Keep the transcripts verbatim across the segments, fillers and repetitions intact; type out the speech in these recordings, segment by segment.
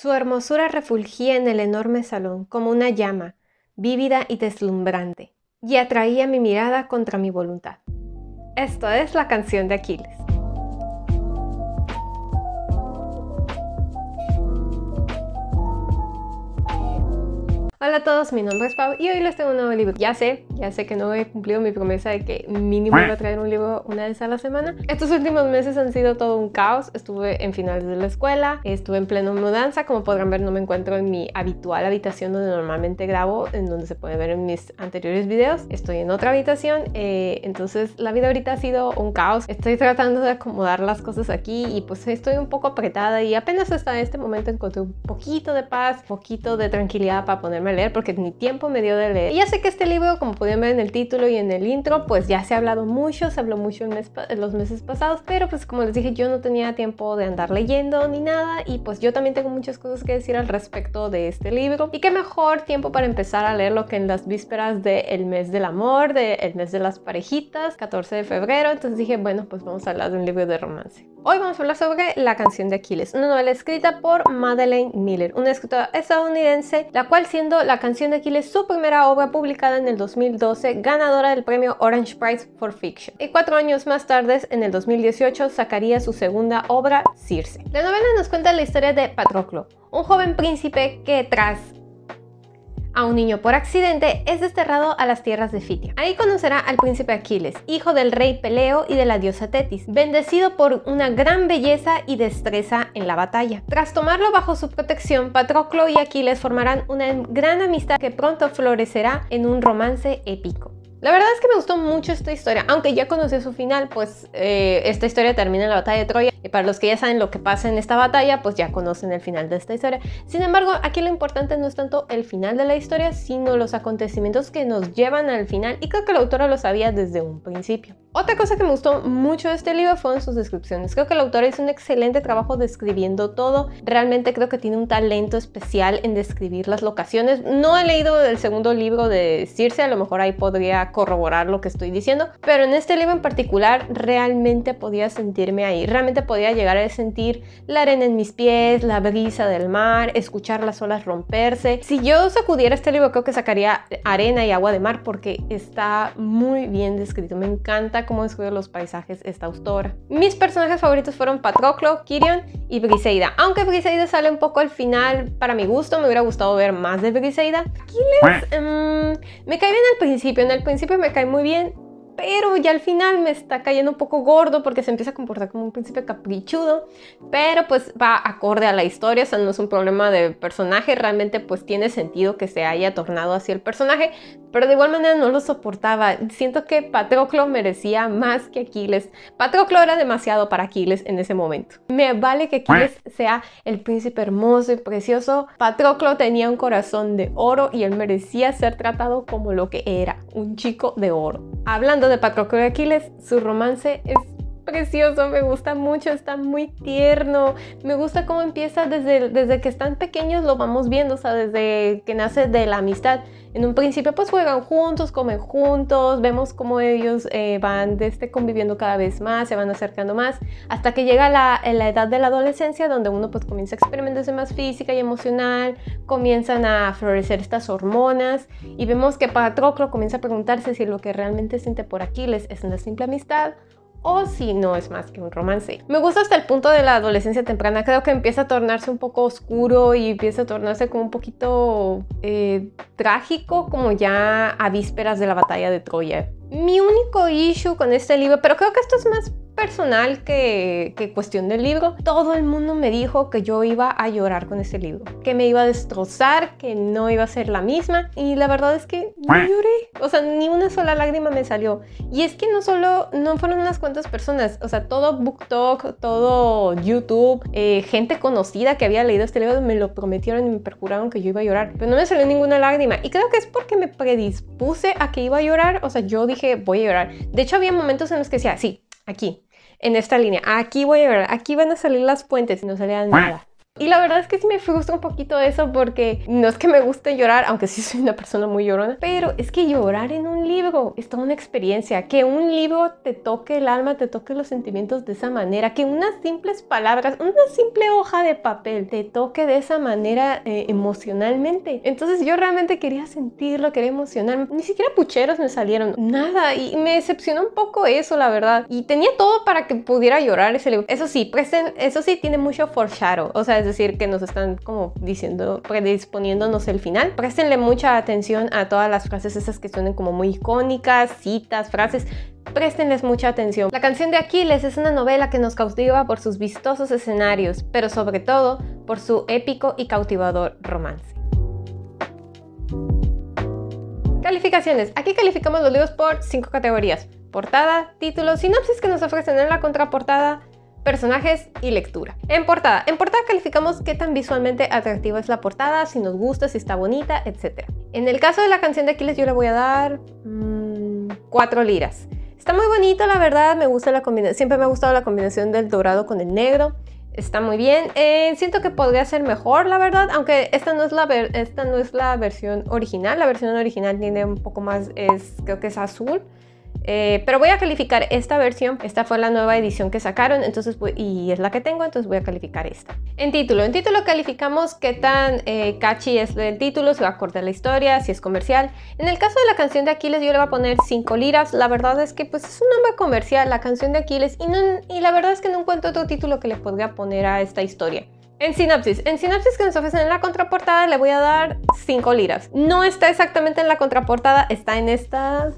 Su hermosura refulgía en el enorme salón como una llama, vívida y deslumbrante, y atraía mi mirada contra mi voluntad. Esto es la canción de Aquiles. Hola a todos, mi nombre es Pau y hoy les tengo un nuevo libro. Ya sé, ya sé que no he cumplido mi promesa de que mínimo iba a traer un libro una vez a la semana. Estos últimos meses han sido todo un caos. Estuve en finales de la escuela, estuve en pleno mudanza. Como podrán ver, no me encuentro en mi habitual habitación donde normalmente grabo, en donde se puede ver en mis anteriores videos. Estoy en otra habitación, eh, entonces la vida ahorita ha sido un caos. Estoy tratando de acomodar las cosas aquí y pues estoy un poco apretada y apenas hasta este momento encontré un poquito de paz, un poquito de tranquilidad para ponerme a leer, porque ni tiempo me dio de leer. Y ya sé que este libro, como pudieron ver en el título y en el intro, pues ya se ha hablado mucho, se habló mucho en, mes, en los meses pasados, pero pues como les dije, yo no tenía tiempo de andar leyendo ni nada, y pues yo también tengo muchas cosas que decir al respecto de este libro, y qué mejor tiempo para empezar a leerlo que en las vísperas del mes del amor, del mes de las parejitas, catorce de febrero. Entonces dije, bueno, pues vamos a hablar de un libro de romance. Hoy vamos a hablar sobre La canción de Aquiles, una novela escrita por Madeline Miller, una escritora estadounidense, la cual, siendo La canción de Aquiles su primera obra publicada en el dos mil doce, ganadora del premio Orange Prize for Fiction. Y cuatro años más tarde, en el dos mil dieciocho, sacaría su segunda obra, Circe. La novela nos cuenta la historia de Patroclo, un joven príncipe que, tras a un niño por accidente, es desterrado a las tierras de Fitia. Ahí conocerá al príncipe Aquiles, hijo del rey Peleo y de la diosa Tetis, bendecido por una gran belleza y destreza en la batalla. Tras tomarlo bajo su protección, Patroclo y Aquiles formarán una gran amistad que pronto florecerá en un romance épico. La verdad es que me gustó mucho esta historia, aunque ya conocí su final, pues eh, esta historia termina en la batalla de Troya, y para los que ya saben lo que pasa en esta batalla, pues ya conocen el final de esta historia. Sin embargo, aquí lo importante no es tanto el final de la historia, sino los acontecimientos que nos llevan al final, y creo que la autora lo sabía desde un principio. Otra cosa que me gustó mucho de este libro fueron sus descripciones. Creo que la autora hizo un excelente trabajo describiendo todo. Realmente creo que tiene un talento especial en describir las locaciones. No he leído el segundo libro de Circe, a lo mejor ahí podría corroborar lo que estoy diciendo, pero en este libro en particular realmente podía sentirme ahí, realmente podía llegar a sentir la arena en mis pies, la brisa del mar, escuchar las olas romperse. Si yo sacudiera este libro, creo que sacaría arena y agua de mar, porque está muy bien descrito. Me encanta cómo describe los paisajes esta autora. Mis personajes favoritos fueron Patroclo, Quirión y Briseida, aunque Briseida sale un poco al final para mi gusto. Me hubiera gustado ver más de Briseida. Aquiles um, me cae bien al principio, en el principio me cae muy bien, pero ya al final me está cayendo un poco gordo porque se empieza a comportar como un príncipe caprichudo, pero pues va acorde a la historia, o sea, no es un problema de personaje, realmente pues tiene sentido que se haya tornado así el personaje, pero de igual manera no lo soportaba. Siento que Patroclo merecía más que Aquiles. Patroclo era demasiado para Aquiles en ese momento. Me vale que Aquiles sea el príncipe hermoso y precioso. Patroclo tenía un corazón de oro y él merecía ser tratado como lo que era, un chico de oro. Hablando de Patroclo y Aquiles, su romance es precioso, me gusta mucho, está muy tierno. Me gusta cómo empieza desde, desde que están pequeños, lo vamos viendo, o sea, desde que nace de la amistad. En un principio pues juegan juntos, comen juntos, vemos cómo ellos eh, van este, conviviendo cada vez más, se van acercando más, hasta que llega la, la edad de la adolescencia, donde uno pues comienza a experimentarse más física y emocional, comienzan a florecer estas hormonas, y vemos que Patroclo comienza a preguntarse si lo que realmente siente por Aquiles es una simple amistad o si no es más que un romance. Me gusta hasta el punto de la adolescencia temprana. Creo que empieza a tornarse un poco oscuro y empieza a tornarse como un poquito eh, trágico, como ya a vísperas de la batalla de Troya. Mi único issue con este libro, pero creo que esto es más personal que, que cuestión del libro, todo el mundo me dijo que yo iba a llorar con este libro, que me iba a destrozar, que no iba a ser la misma, y la verdad es que no lloré, o sea, ni una sola lágrima me salió. Y es que no solo, no fueron unas cuantas personas, o sea, todo BookTok, todo YouTube, eh, gente conocida que había leído este libro me lo prometieron y me perjuraron que yo iba a llorar, pero no me salió ninguna lágrima, y creo que es porque me predispuse a que iba a llorar. O sea, yo dije, voy a llorar. De hecho, había momentos en los que decía, sí, aquí, en esta línea, aquí voy a ver, aquí van a salir las fuentes, y no salía nada. Y la verdad es que sí me frustra un poquito eso porque no es que me guste llorar, aunque sí soy una persona muy llorona, pero es que llorar en un libro es toda una experiencia. Que un libro te toque el alma, te toque los sentimientos de esa manera, que unas simples palabras, una simple hoja de papel te toque de esa manera eh, emocionalmente. Entonces yo realmente quería sentirlo, quería emocionarme. Ni siquiera pucheros me salieron, nada, y me decepcionó un poco eso, la verdad. Y tenía todo para que pudiera llorar ese libro. Eso sí, presten, eso sí tiene mucho foreshadow, o sea, es decir, que nos están como diciendo, predisponiéndonos el final. Préstenle mucha atención a todas las frases esas que suenan como muy icónicas, citas, frases. Préstenles mucha atención. La canción de Aquiles es una novela que nos cautiva por sus vistosos escenarios, pero sobre todo por su épico y cautivador romance. Calificaciones. Aquí calificamos los libros por cinco categorías: portada, título, sinopsis que nos ofrecen en la contraportada, personajes y lectura. En portada. En portada calificamos qué tan visualmente atractiva es la portada, si nos gusta, si está bonita, etcétera. En el caso de la canción de Aquiles yo le voy a dar mmm, cuatro liras. Está muy bonito, la verdad, me gusta la combinación. Siempre me ha gustado la combinación del dorado con el negro. Está muy bien. Eh, siento que podría ser mejor, la verdad, aunque esta no es la, ver esta no es la versión original. La versión original tiene un poco más, es, creo que es azul. Eh, pero voy a calificar esta versión. Esta fue la nueva edición que sacaron, entonces voy, y es la que tengo, entonces voy a calificar esta. En título, en título calificamos qué tan eh, catchy es el título, si va acorde a la historia, si es comercial. En el caso de la canción de Aquiles yo le voy a poner cinco liras. La verdad es que pues es un nombre comercial, la canción de Aquiles, y, no, y la verdad es que no encuentro otro título que le podría poner a esta historia. En sinopsis, en sinopsis que nos ofrecen en la contraportada le voy a dar cinco liras. No está exactamente en la contraportada, está en esta...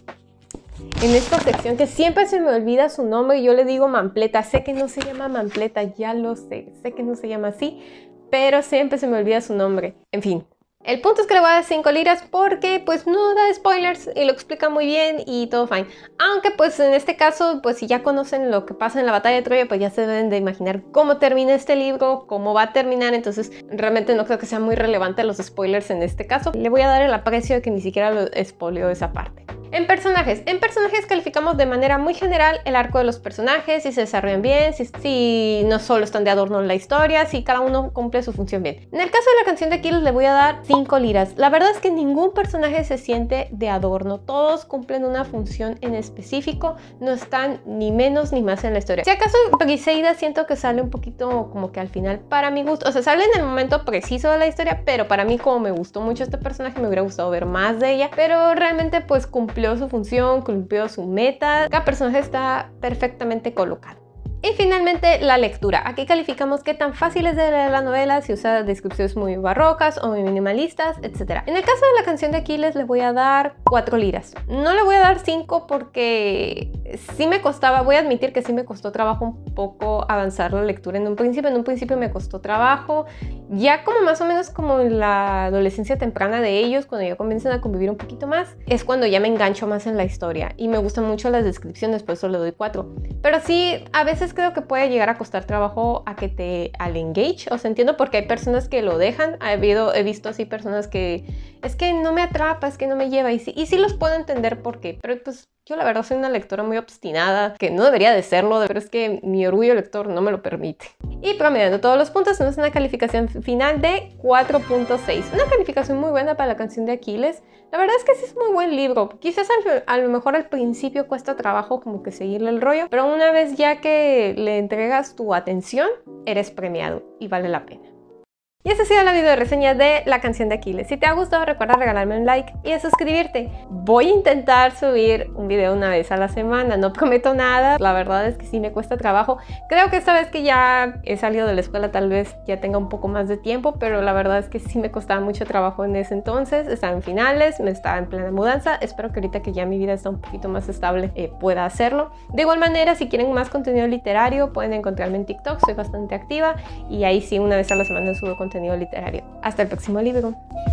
En esta sección que siempre se me olvida su nombre y yo le digo Mampleta. Sé que no se llama Mampleta, ya lo sé. Sé que no se llama así, pero siempre se me olvida su nombre. En fin. El punto es que le voy a dar cinco liras porque pues no da spoilers y lo explica muy bien y todo fine. Aunque pues en este caso, pues si ya conocen lo que pasa en la batalla de Troya, pues ya se deben de imaginar cómo termina este libro, cómo va a terminar. Entonces realmente no creo que sea muy relevante los spoilers en este caso. Le voy a dar el aprecio de que ni siquiera lo spoileó esa parte. En personajes. En personajes calificamos de manera muy general el arco de los personajes, si se desarrollan bien, si, si no solo están de adorno en la historia, si cada uno cumple su función bien. En el caso de la canción de Aquiles le voy a dar cinco liras. La verdad es que ningún personaje se siente de adorno. Todos cumplen una función en específico, no están ni menos ni más en la historia. Si acaso Briseida siento que sale un poquito como que al final para mi gusto, o sea, sale en el momento preciso de la historia, pero para mí como me gustó mucho este personaje me hubiera gustado ver más de ella, pero realmente pues cumplió su función, cumplió su meta. Cada personaje está perfectamente colocado. Y finalmente la lectura. Aquí calificamos qué tan fácil es de leer la novela, si usa descripciones muy barrocas o muy minimalistas, etcétera. En el caso de la canción de Aquiles le voy a dar cuatro liras. No le voy a dar cinco porque sí me costaba, voy a admitir que sí me costó trabajo un poco avanzar la lectura en un principio. En un principio me costó trabajo. Ya como más o menos como en la adolescencia temprana de ellos, cuando ya comienzan a convivir un poquito más, es cuando ya me engancho más en la historia. Y me gustan mucho las descripciones, por eso le doy cuatro. Pero sí, a veces creo que puede llegar a costar trabajo a que te al engage, o sea, entiendo porque hay personas que lo dejan. He, habido, he visto así personas que es que no me atrapa, es que no me lleva, y sí, y sí los puedo entender por qué, pero pues yo la verdad soy una lectora muy obstinada, que no debería de serlo, pero es que mi orgullo lector no me lo permite. Y promediando todos los puntos, tenemos una calificación final de cuatro punto seis. Una calificación muy buena para la canción de Aquiles. La verdad es que sí es muy buen libro. Quizás al, a lo mejor al principio cuesta trabajo como que seguirle el rollo, pero una vez ya que le entregas tu atención, eres premiado y vale la pena. Y esa ha sido la video reseña de la canción de Aquiles. Si te ha gustado, recuerda regalarme un like y a suscribirte. Voy a intentar subir un video una vez a la semana. No prometo nada. La verdad es que sí me cuesta trabajo. Creo que esta vez que ya he salido de la escuela tal vez ya tenga un poco más de tiempo, pero la verdad es que sí me costaba mucho trabajo en ese entonces. Estaba en finales, me estaba en plena mudanza. Espero que ahorita que ya mi vida está un poquito más estable eh, pueda hacerlo. De igual manera, si quieren más contenido literario, pueden encontrarme en TikTok. Soy bastante activa y ahí sí una vez a la semana subo contenido literario. Hasta el próximo libro.